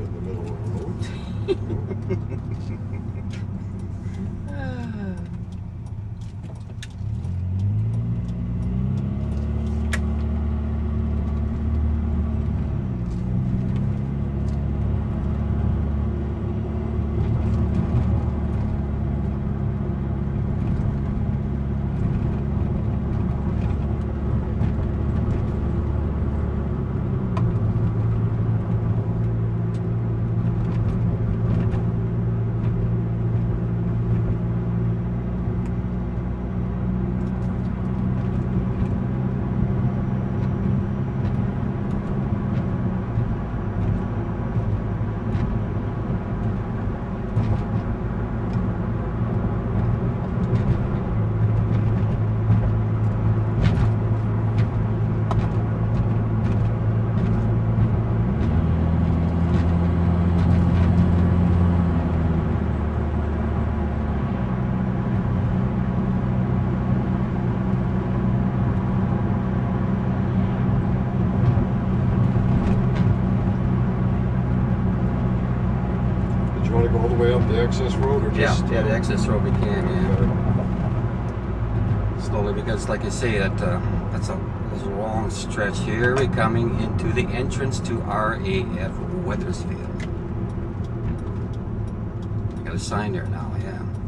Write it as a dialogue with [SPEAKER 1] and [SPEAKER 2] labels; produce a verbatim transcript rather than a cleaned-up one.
[SPEAKER 1] you in the middle of the road. You want to go all the way up the access road, or just
[SPEAKER 2] yeah, yeah, the access road we can, yeah. Slowly, because like you say, that uh, that's a, that's a long stretch. Here we're coming into the entrance to R A F Wethersfield. Got a sign there now, yeah.